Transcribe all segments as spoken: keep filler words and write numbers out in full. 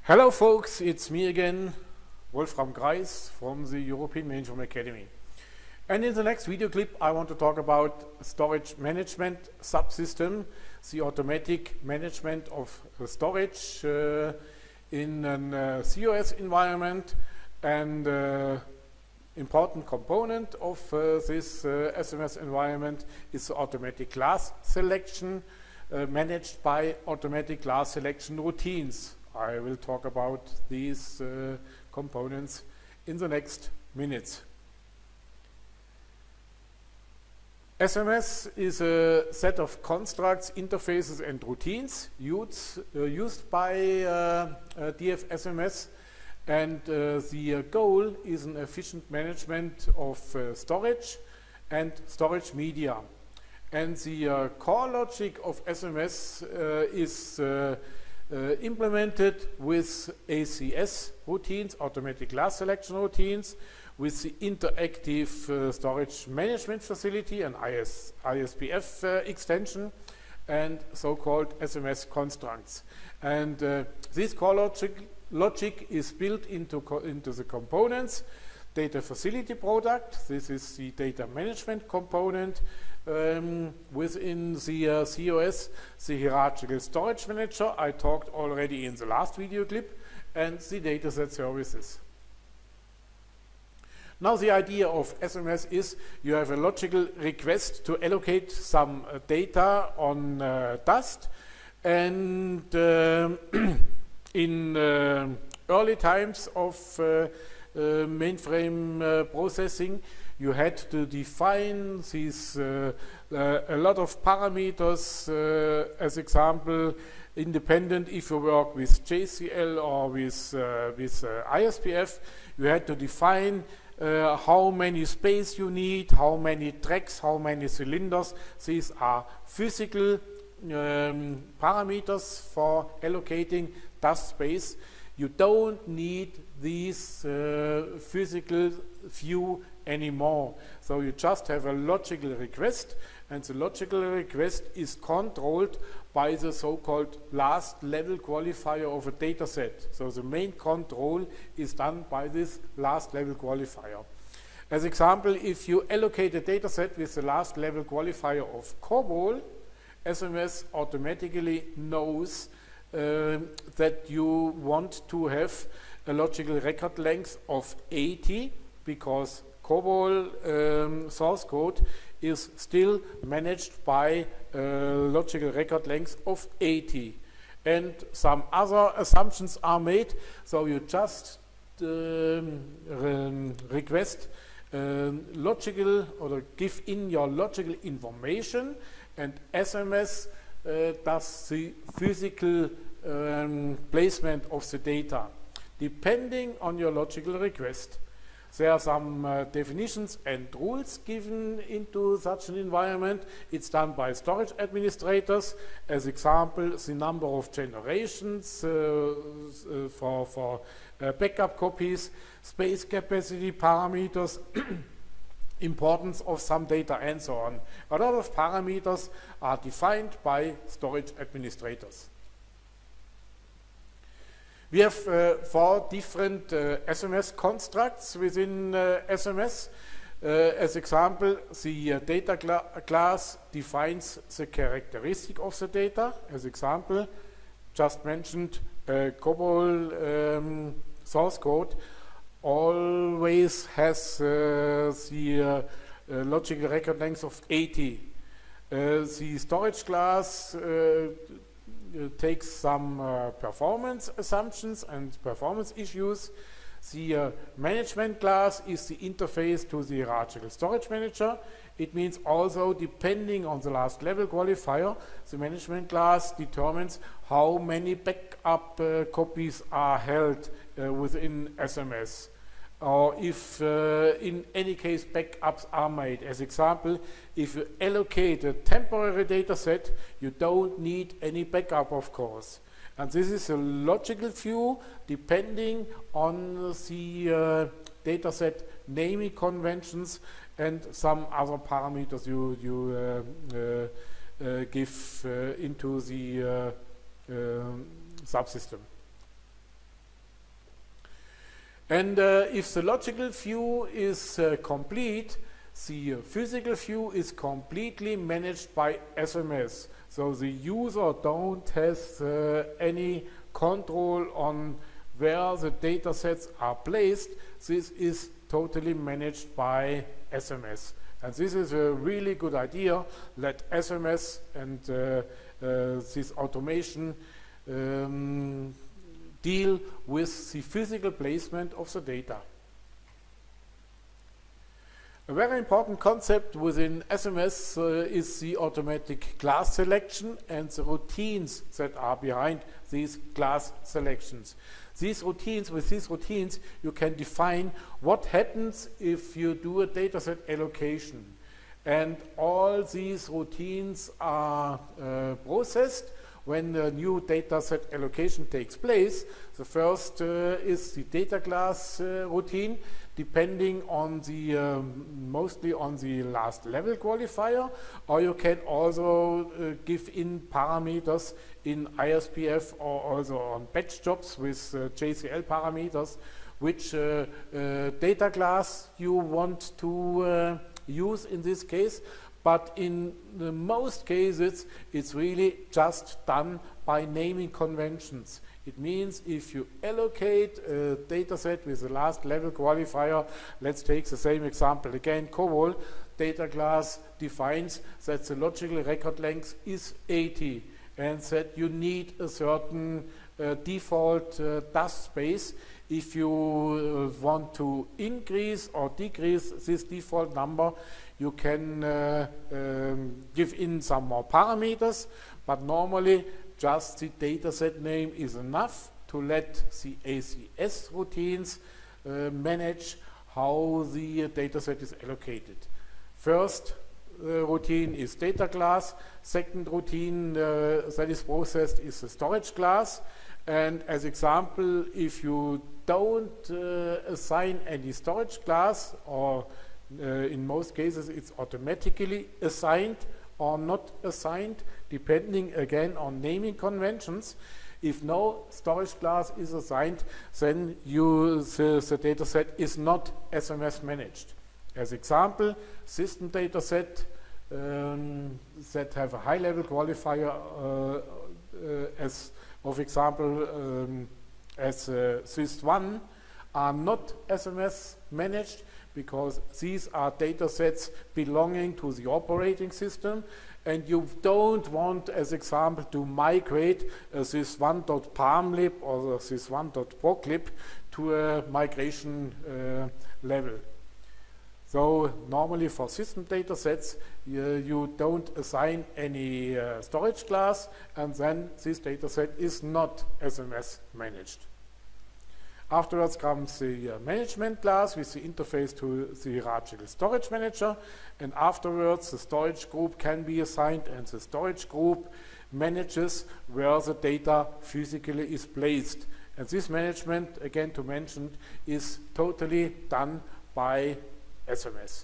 Hello folks, it's me again, Wolfram Kreis from the European Mainframe Academy. And in the next video clip I want to talk about storage management subsystem, the automatic management of storage uh, in a uh, C O S environment, and uh, important component of uh, this uh, S M S environment is the automatic class selection uh, managed by automatic class selection routines. I will talk about these uh, components in the next minutes. S M S is a set of constructs, interfaces and routines used, uh, used by uh, uh, D F S M S, and uh, the uh, goal is an efficient management of uh, storage and storage media. And the uh, core logic of S M S uh, is uh, Uh, implemented with A C S routines, automatic class selection routines, with the interactive uh, storage management facility and I S P F uh, extension, and so-called S M S constructs. And uh, this core logic, logic is built into, into the components. Data facility product, this is the data management component. Um, within the uh, C O S, the hierarchical storage manager I talked already in the last video clip, and the dataset services. Now the idea of S M S is you have a logical request to allocate some uh, data on uh, Dust, and uh, in uh, early times of uh, uh, mainframe uh, processing, you had to define these uh, uh, a lot of parameters, uh, as example, independent if you work with J C L or with, uh, with uh, I S P F. You had to define uh, how many space you need, how many tracks, how many cylinders. These are physical um, parameters for allocating dust space. You don't need these uh, physical view anymore. So you just have a logical request, and the logical request is controlled by the so-called last level qualifier of a data set. So the main control is done by this last level qualifier. As example, if you allocate a data set with the last level qualifier of COBOL, S M S automatically knows uh, that you want to have a logical record length of eighty, because COBOL um, source code is still managed by a logical record length of eighty. And some other assumptions are made, so you just um, um, request um, logical, or give in your logical information, and S M S uh, does the physical um, placement of the data, depending on your logical request. There are some uh, definitions and rules given into such an environment. It's done by storage administrators. As example, the number of generations uh, uh, for, for uh, backup copies, space capacity parameters, importance of some data, and so on. A lot of parameters are defined by storage administrators. We have uh, four different uh, S M S constructs within uh, S M S. Uh, as example, the uh, data cla class defines the characteristic of the data. As example, just mentioned, uh, COBOL um, source code always has uh, the uh, uh, logical record length of eighty. Uh, the storage class uh, Uh, takes some uh, performance assumptions and performance issues. The uh, management class is the interface to the hierarchical storage manager. It means also, depending on the last level qualifier, the management class determines how many backup uh, copies are held uh, within S M S. Or if uh, in any case backups are made. As example, if you allocate a temporary data set, you don't need any backup, of course. And this is a logical view depending on the uh, data set naming conventions and some other parameters you, you uh, uh, uh, give uh, into the uh, uh, subsystem. And uh, if the logical view is uh, complete, the physical view is completely managed by S M S. So the user don't have uh, any control on where the data sets are placed. This is totally managed by S M S. And this is a really good idea. Let S M S and uh, uh, this automation um, deal with the physical placement of the data. A very important concept within S M S uh, is the automatic class selection and the routines that are behind these class selections. These routines, with these routines, you can define what happens if you do a dataset allocation. And all these routines are uh, processed when a new dataset allocation takes place. The first uh, is the data class uh, routine, depending on the um, mostly on the last level qualifier, or you can also uh, give in parameters in I S P F or also on batch jobs with uh, J C L parameters, which uh, uh, data class you want to uh, use in this case. But in the most cases, it's really just done by naming conventions. It means if you allocate a dataset with the last level qualifier, let's take the same example again, COBOL, data class defines that the logical record length is eighty and that you need a certain uh, default uh, dust space. If you uh, want to increase or decrease this default number, you can uh, um, give in some more parameters, but normally just the dataset name is enough to let the A C S routines uh, manage how the uh, dataset is allocated. First uh, routine is data class. Second routine uh, that is processed is the storage class. And as example, if you don't uh, assign any storage class, or uh, in most cases it's automatically assigned or not assigned, depending again on naming conventions. If no storage class is assigned, then you, the, the data set is not S M S managed. As example, system data set um, that have a high level qualifier uh, uh, as of example um, as uh, sys one are not S M S managed, because these are data sets belonging to the operating system, and you don't want, as example, to migrate a sys one dot parmlib or sys one dot proclib to a migration uh, level. So normally for system data sets, you, you don't assign any uh, storage class, and then this data set is not S M S managed. Afterwards comes the uh, management class with the interface to the hierarchical storage manager, and afterwards the storage group can be assigned, and the storage group manages where the data physically is placed. And this management, again to mention, is totally done by S M S.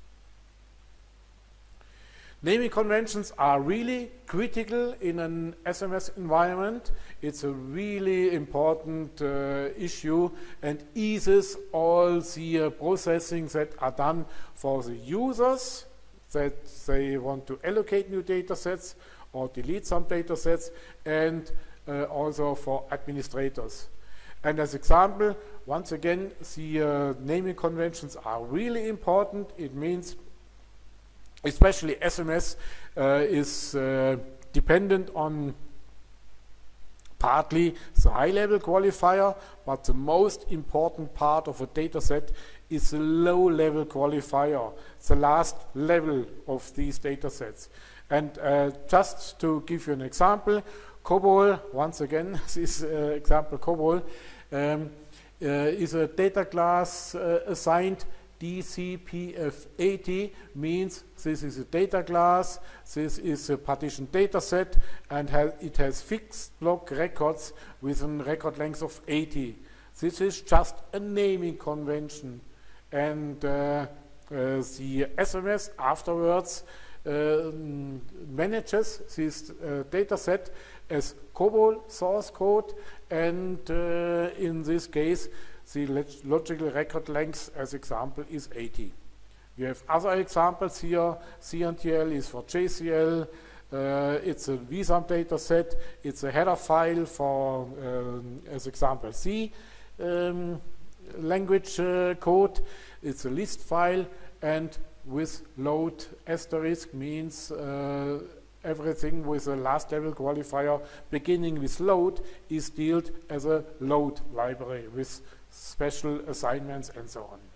Naming conventions are really critical in an S M S environment. It's a really important uh, issue and eases all the uh, processing that are done for the users, that they want to allocate new data sets or delete some data sets, and uh, also for administrators. And as example, once again, the uh, naming conventions are really important. It means especially S M S uh, is uh, dependent on partly the high-level qualifier, but the most important part of a data set is the low-level qualifier, the last level of these data sets. And uh, just to give you an example, COBOL, once again, this uh, example COBOL, um, uh, is a data class uh, assigned D C P F eighty, means this is a data class, this is a partition data set, and has, it has fixed block records with a record length of eighty. This is just a naming convention, and uh, uh, the S M S afterwards uh, manages this uh, data set as COBOL source code, and uh, in this case the logical record length as example is eighty. We have other examples here. C N T L is for J C L. Uh, it's a V SAM data set. It's a header file for, um, as example, C um, language uh, code. It's a list file, and with load asterisk means uh, everything with a last level qualifier beginning with load is dealt as a load library with special assignments and so on.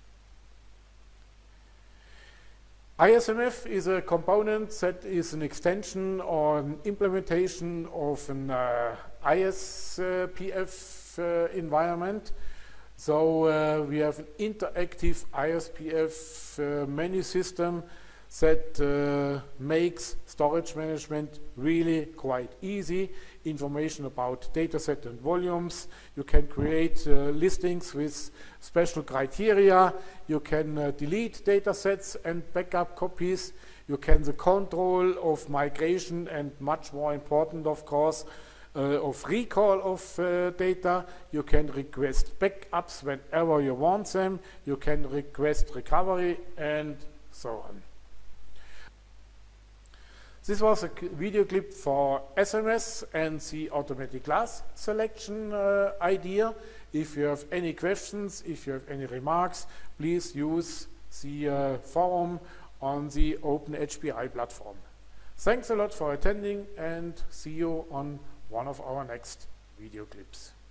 I S M F is a component that is an extension or an implementation of an uh, I S P F uh, environment. So uh, we have an interactive I S P F uh, menu system that uh, makes storage management really quite easy. Information about dataset and volumes. You can create uh, listings with special criteria. You can uh, delete datasets and backup copies. You can the control of migration and, much more important of course, uh, of recall of uh, data. You can request backups whenever you want them. You can request recovery and so on. This was a video clip for S M S and the automatic class selection uh, idea. If you have any questions, if you have any remarks, please use the uh, forum on the OpenHPI platform. Thanks a lot for attending, and see you on one of our next video clips.